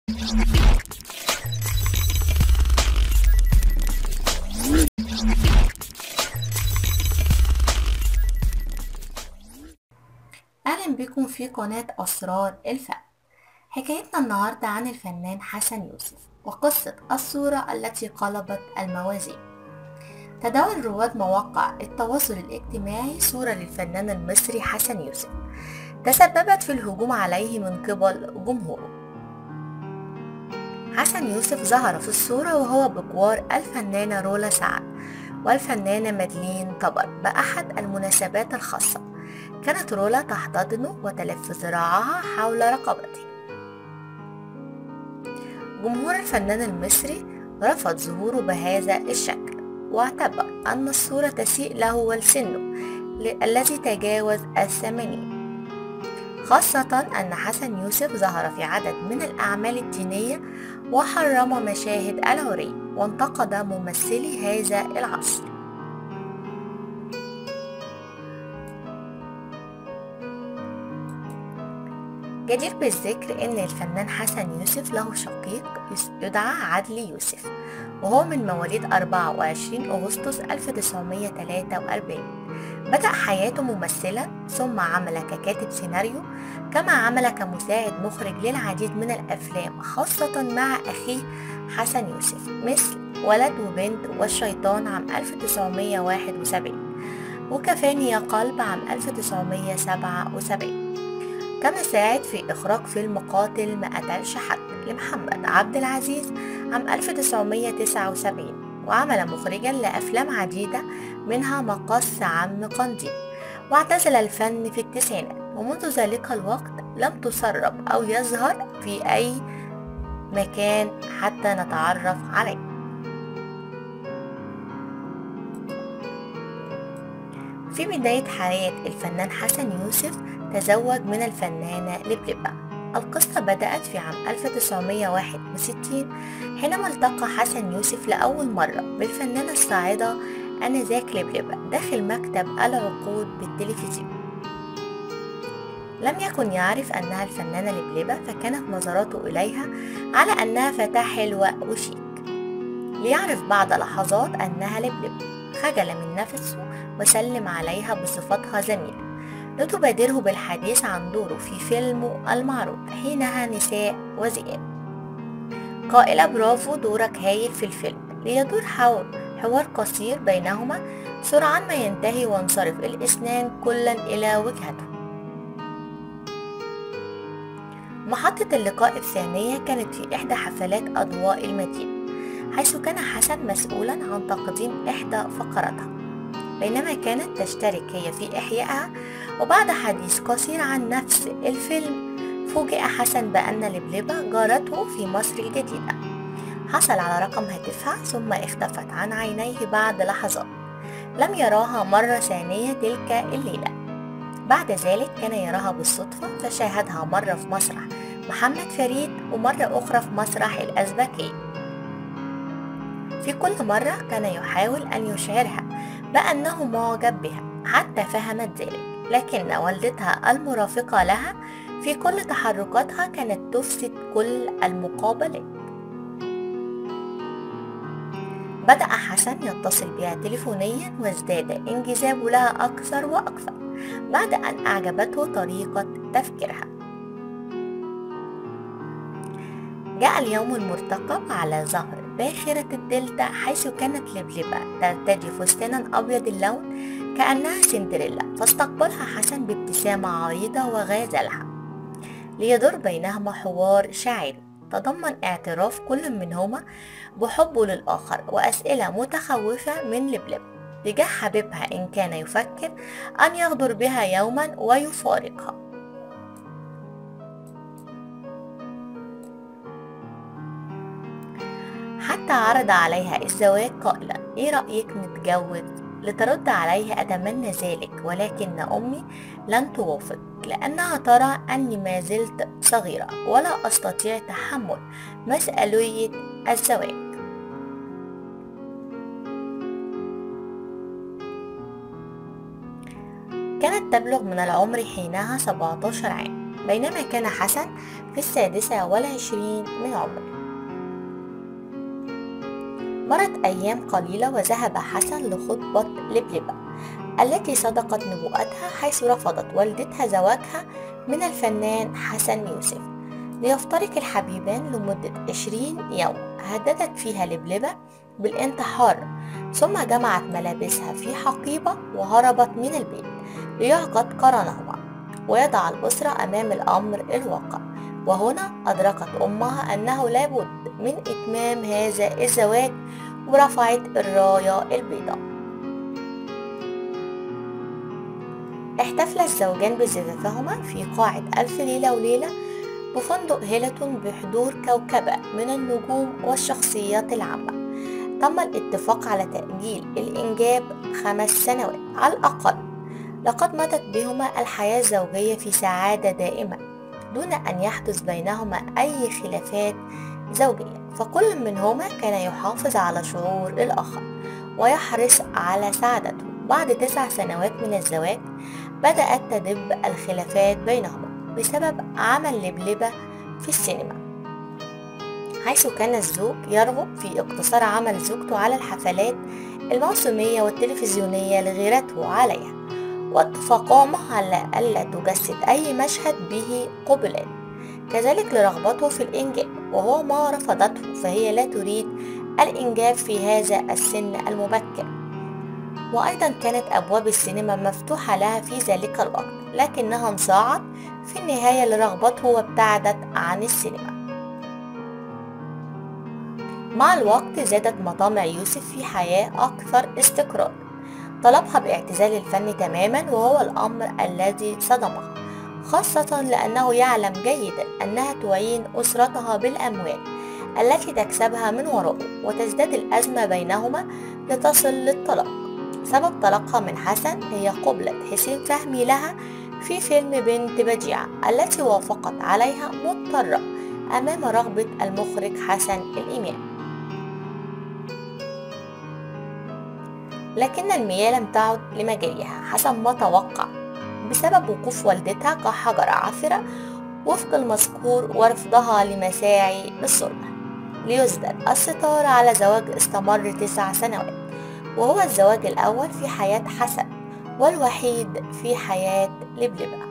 أهلا بكم في قناة أسرار الفن. حكايتنا النهاردة عن الفنان حسن يوسف وقصة الصورة التي قلبت الموازين. تداول رواد مواقع التواصل الاجتماعي صورة للفنان المصري حسن يوسف تسببت في الهجوم عليه من قبل جمهوره. حسن يوسف ظهر في الصورة وهو بجوار الفنانة رولا سعد والفنانة مدلين طبر بأحد المناسبات الخاصة. كانت رولا تحتضنه وتلف ذراعها حول رقبته. جمهور الفنان المصري رفض ظهوره بهذا الشكل، واعتبر أن الصورة تسيء له ولسنه الذي تجاوز 80، خاصة أن حسن يوسف ظهر في عدد من الأعمال الدينية وحرم مشاهد العري وانتقد ممثلي هذا العصر. جدير بالذكر أن الفنان حسن يوسف له شقيق يدعى عدلي يوسف، وهو من مواليد 24 أغسطس 1943. بدأ حياته ممثلا ثم عمل ككاتب سيناريو، كما عمل كمساعد مخرج للعديد من الأفلام خاصة مع أخيه حسن يوسف مثل ولد وبنت والشيطان عام 1971 وكفاني يا قلب عام 1977. كما ساعد في إخراج فيلم قاتل ما قتلش حد لمحمد عبد العزيز عام 1979، وعمل مخرجا لأفلام عديدة منها مقص عم قنديل، واعتزل الفن في التسعينات، ومنذ ذلك الوقت لم تسرب أو يظهر في أي مكان حتى نتعرف عليه. في بداية حياة الفنان حسن يوسف تزوج من الفنانة لبلبة. القصة بدأت في عام 1961 حينما التقى حسن يوسف لأول مرة بالفنانة الصاعدة آنذاك لبلبة داخل مكتب العقود بالتلفزيون. لم يكن يعرف أنها الفنانة لبلبة، فكانت نظراته إليها على أنها فتاة حلوة وشيك، ليعرف بعد لحظات أنها لبلبة. خجل من نفسه وسلم عليها بصفتها زميلة لتبادره بالحديث عن دوره في فيلمه المعروض حينها نساء وذئاب، قائلة برافو دورك هايل في الفيلم، ليدور حول حوار قصير بينهما سرعان ما ينتهي وانصرف الاثنان كلا إلى وجهته. محطة اللقاء الثانية كانت في إحدى حفلات أضواء المدينة، حيث كان حسن مسؤولا عن تقديم إحدى فقراتها بينما كانت تشترك هي في إحيائها. وبعد حديث قصير عن نفس الفيلم فوجئ حسن بأن لبلبة جارته في مصر الجديدة. حصل على رقم هاتفها ثم اختفت عن عينيه بعد لحظات، لم يراها مرة ثانية تلك الليلة. بعد ذلك كان يراها بالصدفة، فشاهدها مرة في مسرح محمد فريد ومرة أخرى في مسرح الأزبكي. في كل مرة كان يحاول أن يشعرها بأنه معجب بها حتى فهمت ذلك، لكن والدتها المرافقة لها في كل تحركاتها كانت تفسد كل المقابلات. بدأ حسن يتصل بها تليفونيا وازداد انجذابه لها أكثر وأكثر بعد أن أعجبته طريقة تفكيرها. جاء اليوم المرتقب على ظهر باخرة الدلتا، حيث كانت لبلبة ترتدي فستانا أبيض اللون كأنها سندريلا، فاستقبلها حسن بابتسامة عريضة وغازلها، ليدور بينهما حوار شاعري تضمن اعتراف كل منهما بحبه للآخر وأسئلة متخوفة من لبلبة تجاه حبيبها إن كان يفكر أن يغدر بها يوما ويفارقها. حتى عرض عليها الزواج قائلا ايه رأيك نتجوز؟ لترد عليه أتمنى ذلك، ولكن أمي لن توافق لأنها ترى أني ما زلت صغيرة ولا أستطيع تحمل مسؤولية الزواج. كانت تبلغ من العمر حينها 17 عام، بينما كان حسن في 26 من عمره. مرت أيام قليلة وذهب حسن لخطبة لبلبة التي صدقت نبوءتها، حيث رفضت والدتها زواجها من الفنان حسن يوسف. ليفترق الحبيبان لمدة 20 يوم هددت فيها لبلبة بالانتحار، ثم جمعت ملابسها في حقيبة وهربت من البيت ليعقد قرانهما ويضع الأسرة أمام الأمر الواقع. وهنا أدركت أمها أنه لابد من إتمام هذا الزواج ورفعت الراية البيضاء. احتفل الزوجان بزفافهما في قاعة ألف ليلة وليلة بفندق هيلتون بحضور كوكبة من النجوم والشخصيات العامة. تم الاتفاق على تأجيل الإنجاب 5 سنوات على الأقل. لقد مضت بهما الحياة الزوجية في سعادة دائمة دون أن يحدث بينهما أي خلافات زوجية، فكل منهما كان يحافظ على شعور الآخر ويحرص على سعادته. بعد 9 سنوات من الزواج بدأت تدب الخلافات بينهما بسبب عمل لبلبة في السينما، حيث كان الزوج يرغب في اقتصار عمل زوجته على الحفلات الموسمية والتلفزيونية لغيرته عليها، واتفقهما على ألا تجسد أي مشهد به قبلات، كذلك لرغبته في الإنجاب وهو ما رفضته، فهي لا تريد الإنجاب في هذا السن المبكر. وأيضا كانت أبواب السينما مفتوحة لها في ذلك الوقت، لكنها انصاعت في النهاية لرغبته وابتعدت عن السينما. مع الوقت زادت مطامع يوسف في حياة أكثر استقرار، طلبها باعتزال الفن تماما، وهو الأمر الذي صدمها، خاصة لأنه يعلم جيدا أنها تعين أسرتها بالأموال التي تكسبها من وراءه، وتزداد الأزمة بينهما لتصل للطلاق. سبب طلاقها من حسن هي قبلة حسين فهمي لها في فيلم بنت بديعة التي وافقت عليها مضطرة أمام رغبة المخرج حسن الإمام. لكن المياه لم تعد لمجاريها حسب ما توقع بسبب وقوف والدتها كحجر عثرة وفق المذكور ورفضها لمساعي الصلح، ليسدل الستار على زواج استمر 9 سنوات، وهو الزواج الأول في حياة حسن والوحيد في حياة لبلبة.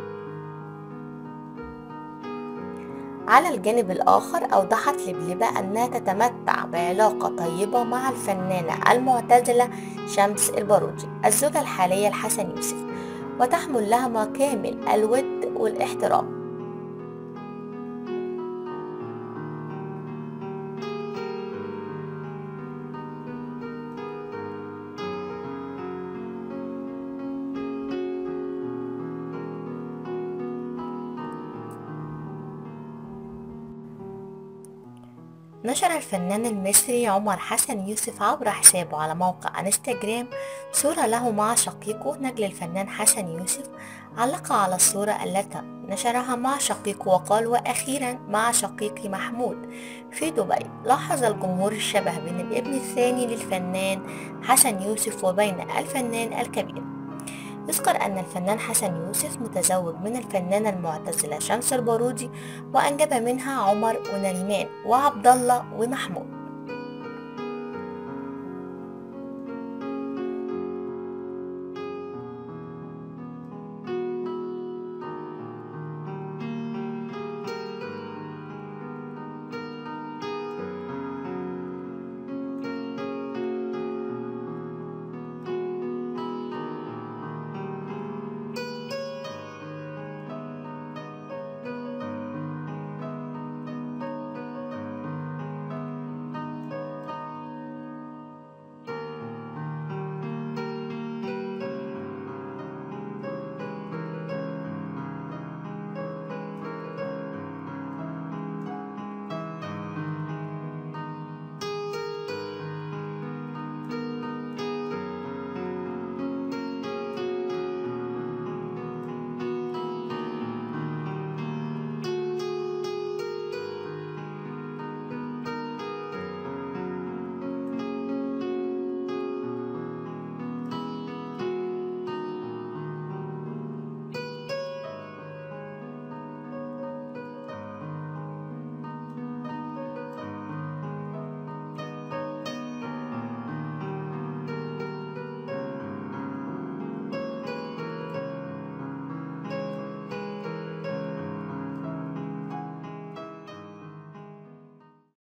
على الجانب الآخر أوضحت لبلبة أنها تتمتع بعلاقة طيبة مع الفنانة المعتزلة شمس البارودي الزوجة الحالية لحسن يوسف، وتحمل لهما كامل الود والاحترام. نشر الفنان المصري عمر حسن يوسف عبر حسابه على موقع انستجرام صورة له مع شقيقه نجل الفنان حسن يوسف. علق على الصورة التي نشرها مع شقيقه وقال: وأخيرا مع شقيقي محمود في دبي. لاحظ الجمهور الشبه بين الابن الثاني للفنان حسن يوسف وبين الفنان الكبير. يذكر أن الفنان حسن يوسف متزوج من الفنانة المعتزلة شمس البارودي، وأنجب منها عمر ونريمان وعبد الله ومحمود.